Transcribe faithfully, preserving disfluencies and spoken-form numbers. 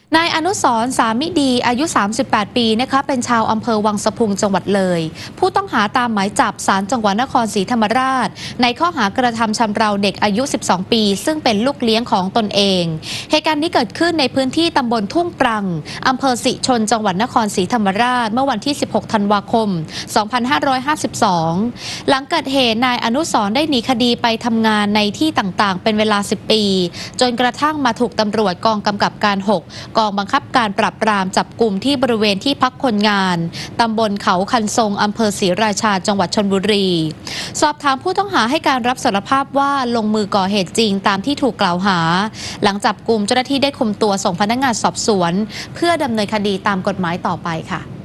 นายอนุสรณ์สามิดีอายุ สามสิบแปด ปีนะคะเป็นชาวอำเภอวังสะพุงจังหวัดเลย ผู้ต้องหาตามหมายจับศาลจังหวัดนครศรีธรรมราชในข้อหากระทำชำเราเด็กอายุ สิบสอง ปีซึ่งเป็นลูกเลี้ยงของตนเองเหตุการณ์นี้เกิดขึ้นในพื้นที่ตำบลทุ่งปรังอำเภอสิชนจังหวัดนครศรีธรรมราชเมื่อวันที่ สิบหก ธันวาคม สองพันห้าร้อยห้าสิบสอง หลังเกิดเหตุนายอนุสรณ์ได้หนีคดีไปทำงานในที่ต่างๆเป็นเวลา สิบ ปีจนกระทั่งมาถูกตำรวจกองกำกับการ หก กองบังคับการปราบปรามจับกลุ่มที่บริเวณที่พักคนงานตำบลเขาคันทรงอำเภอศรีราชาจังหวัดชลบุรีสอบถามผู้ต้องหาให้การรับสารภาพว่าลงมือก่อเหตุจริงตามที่ถูกกล่าวหาหลังจับกลุ่มเจ้าหน้าที่ได้คุมตัวส่งพนักงานสอบสวนเพื่อดำเนินคดีตามกฎหมายต่อไปค่ะ